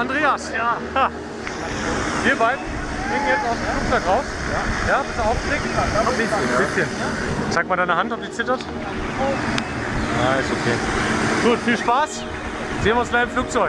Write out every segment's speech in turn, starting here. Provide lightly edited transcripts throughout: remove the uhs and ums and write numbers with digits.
Andreas. Ja. Wir beiden fliegen jetzt aus dem Flugzeug raus. Ja, bist du aufgeregt? Ein bisschen. Zeig mal deine Hand, ob die zittert. Ah, ist okay. Gut, viel Spaß. Sehen wir uns gleich im Flugzeug.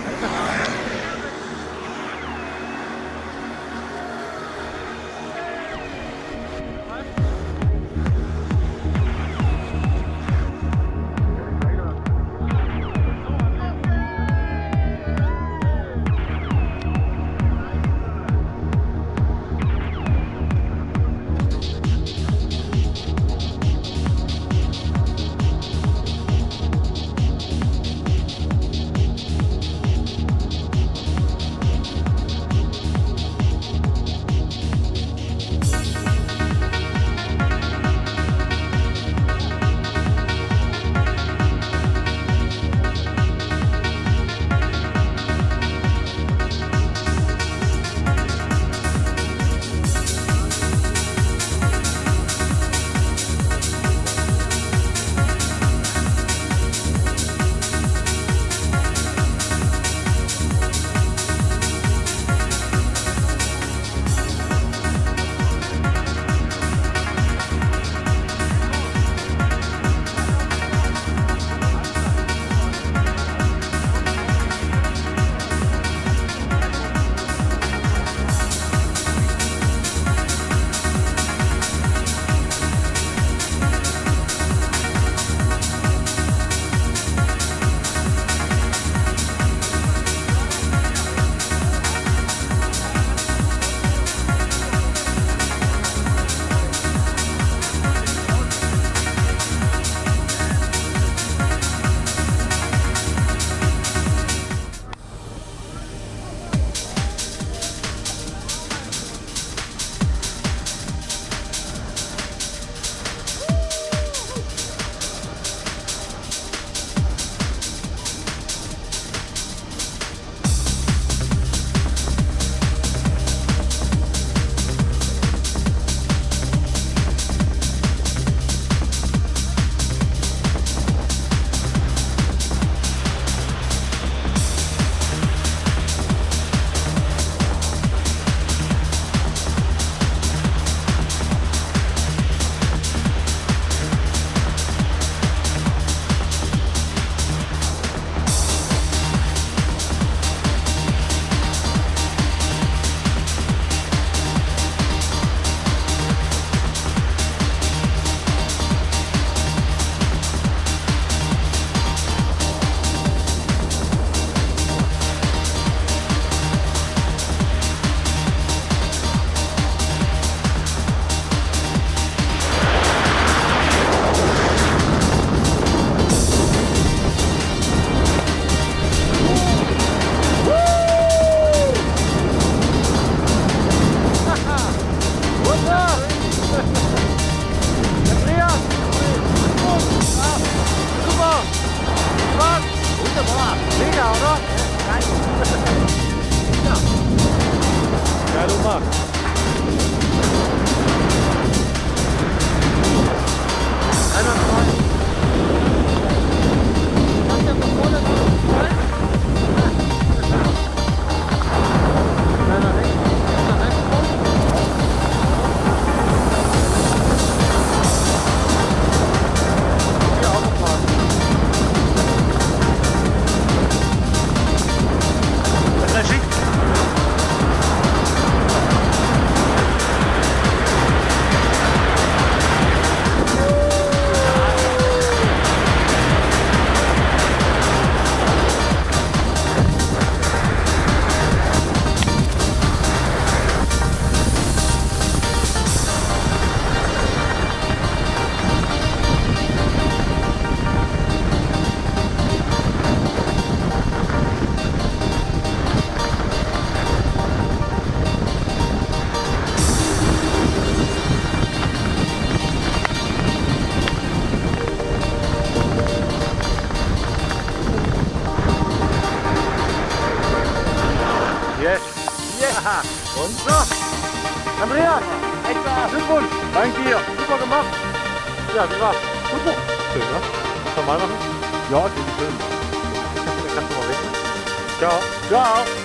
Ja. Und? So. Andreas, Glückwunsch. Danke dir. Super gemacht. Ja, wie war's? Super. Schön, ne? Nochmal machen? Ja, das ist schön. Dann kannst du mal weg. Ciao. Ciao.